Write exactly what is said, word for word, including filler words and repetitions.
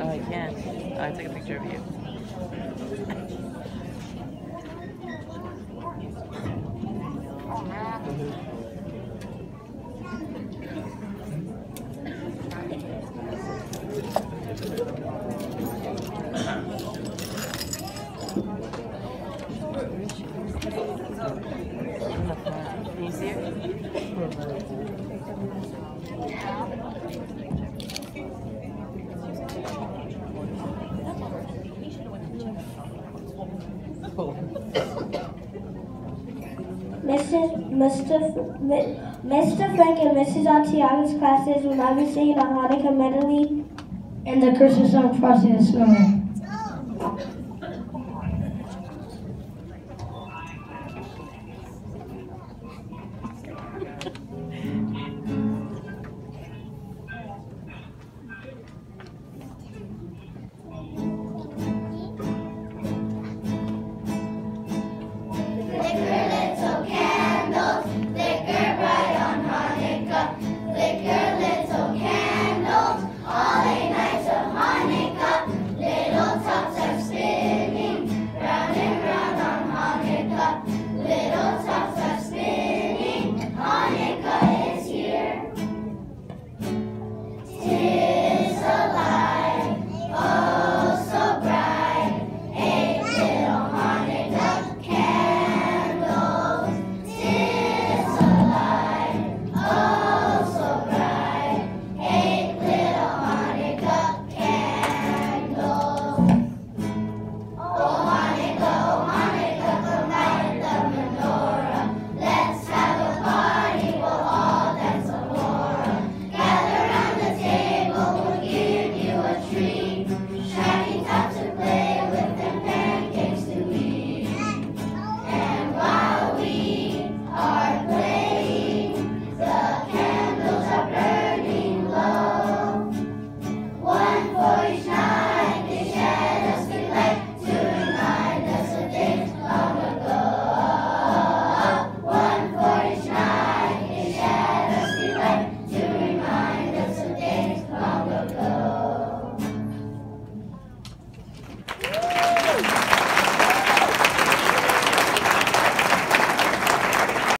Oh, I can't. Oh, I took a picture of you. Can you see her? Mister Mister Mister Frank and Missus Artiaga's classes will now be singing a Hanukkah medley and the Christmas song Frosty the Snowman.